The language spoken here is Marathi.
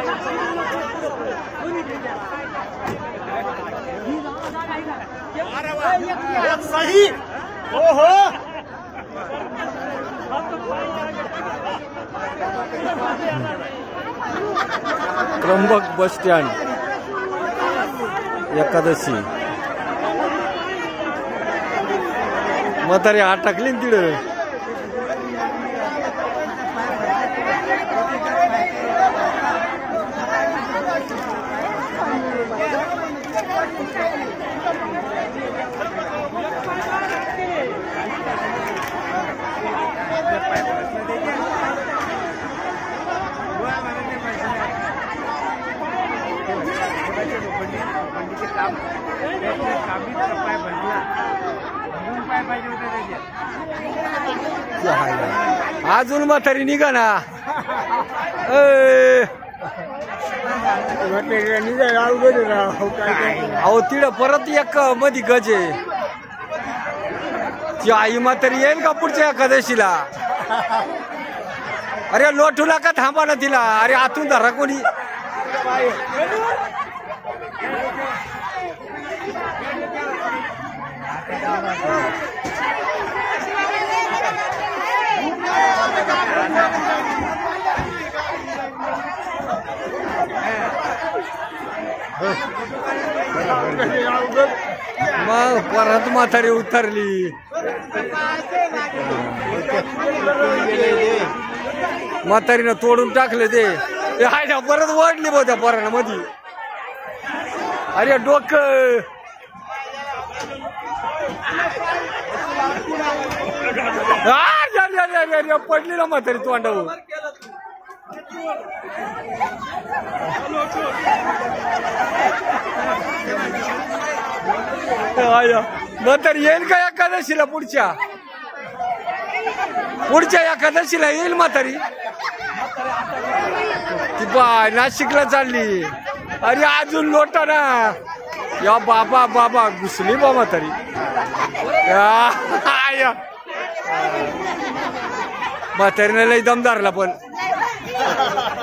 सही ओहो त्र्यंबक बस स्टँड एकादशी म्हातारी अटकली तिकडे अजून म्हातारी निघा ना अहो तिड परत एक मधी गजे ती आई म्हातारी येईल का पुढच्या एकादशीला अरे लोटू नका थांबा ना तिला अरे आतून धरा कोणी मग परत म्हातारी उतरली म्हातारीनं तोडून टाकले ते हाय ना परत वाढली बघ त्या पोरानं मधी अरे डोकं पडली ना म्हातारी तोंडावर म्हातारी येईल का एकादशीला पुढच्या एकादशीला येईल म्हातारी ती बाय नाशिकला चालली अरे अजून लोटा ना या बाबा बाबा घुसली बा म्हातारी म्हातारीने लई दम धरला पण